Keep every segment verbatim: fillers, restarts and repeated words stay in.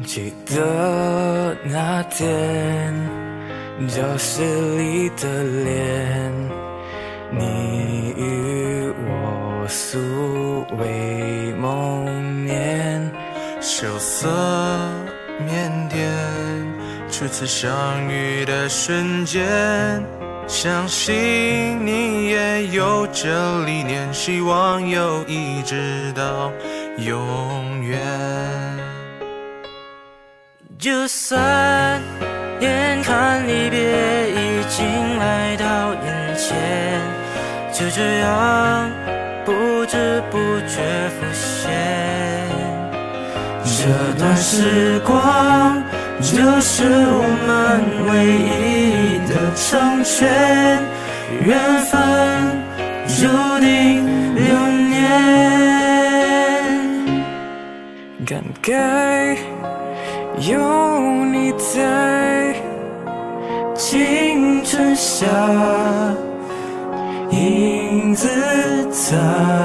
记得那天，教室里的脸，你与我素未谋面， 羞涩腼腆，初次相遇的瞬间，相信你也有这理念，希望友谊直到永远。 就算眼看离别已经来到眼前，就这样不知不觉浮现。这段时光就是我们唯一的成全，缘分注定流年。 感慨有你在青春下，影子残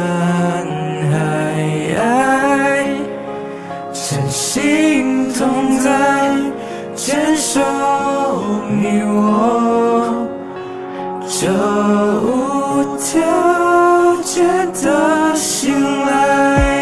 骸，真心痛在坚守你我，这无条件的信赖。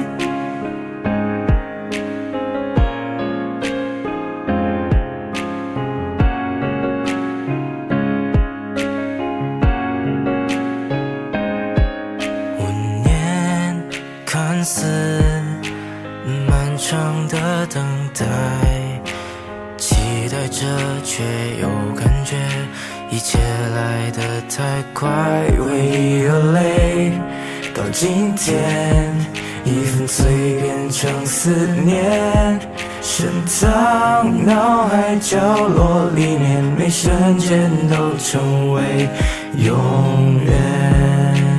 看似漫长的等待，期待着却又感觉一切来得太快， 为一而累，到今天一份醉变成思念，深藏脑海角落里面，每瞬间都成为永远。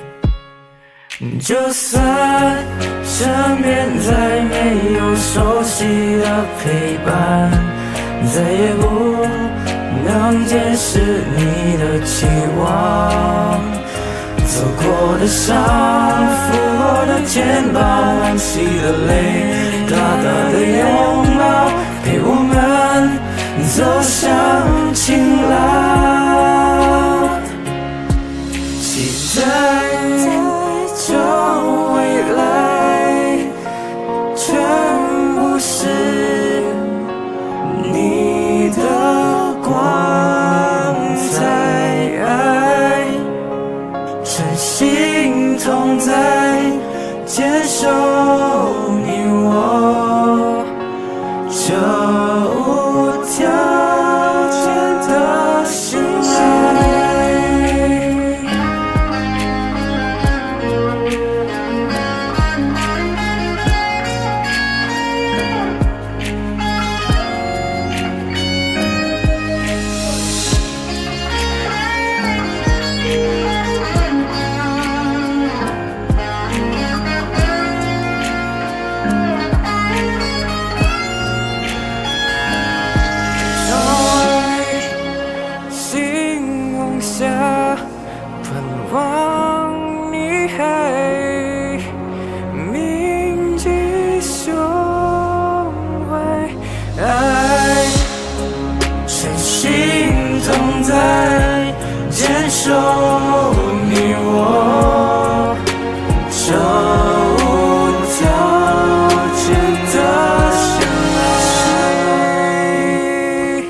就算身边再没有熟悉的陪伴，再也不能解释你的期望，走过的伤，抚过的肩膀，惋惜的泪，大大的拥抱，陪我们走向晴朗，期待这未来全部是你的光彩，真心痛在坚守你我，这无条件的信赖。盼望你还铭记胸怀，爱真心痛在坚守你我，这无条件的信赖。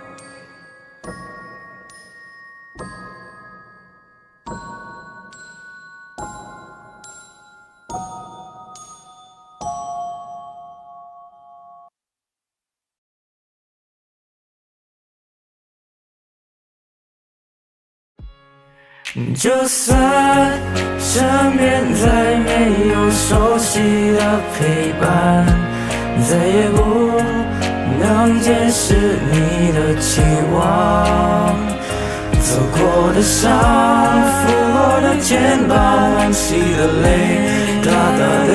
就算身边再没有熟悉的陪伴，再也不能解释你的期望，走过的伤，抚过的肩膀，惋惜的泪，大大